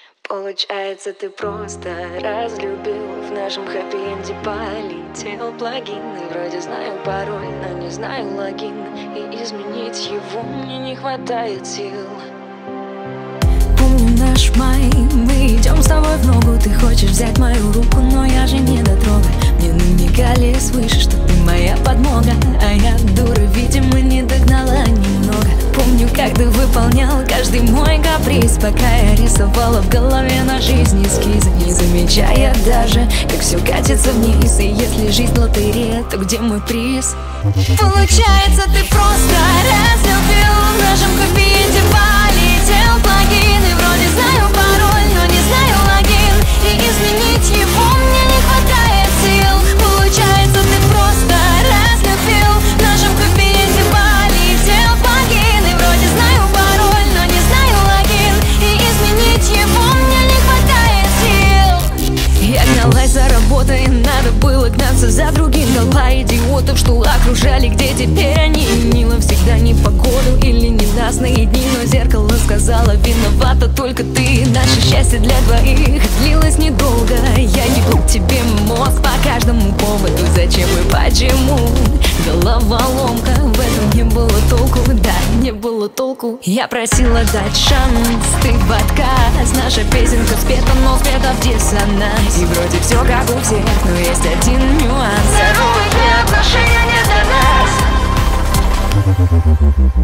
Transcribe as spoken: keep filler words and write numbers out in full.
Получается, ты просто разлюбил. В нашем хэппи-энде полетел плагин. И вроде знаю пароль, но не знаю логин. И изменить его мне не хватает сил. Помню наш май, мы идем с тобой в ногу. Ты хочешь взять мою руку, но я же не дотрогаю. Мне намекали свыше, что ты моя подмога. А я, дура, видимо, не догнала немного. Помню, как ты выполнял каждый мой каприз, пока я рисовала в голове на жизнь эскизы, не замечая даже, как все катится вниз. И если жизнь лотерея, то где мой приз? Получается, ты просто разлюбил. В нашем хэппи-энде полетел плагин. И вроде знаю пароль, но не знаю логин. И изменить его мне не хватает сил. Получается, ты просто разлюбил. В нашем хэппи-энде полетел плагин. И вроде знаю пароль, но не знаю логин. И изменить его мне не хватает сил. Я гналась за работой, надо было гнаться за другим. Толпа идиотов, что окружали, где теперь они? Винила всегда непогоду или ненастные дни, но зеркало сказала, виновата только ты. Наше счастье для двоих длилось недолго. Я ебу тебе мозг по каждому поводу. Зачем и почему? Головоломка, в этом не было толку, да, не было толку. Я просила дать шанс, ты в отказ. Наша песенка спета, но спета в диссонанс. И вроде все как у всех, но есть один нюанс. Здоровые отношения не для нас.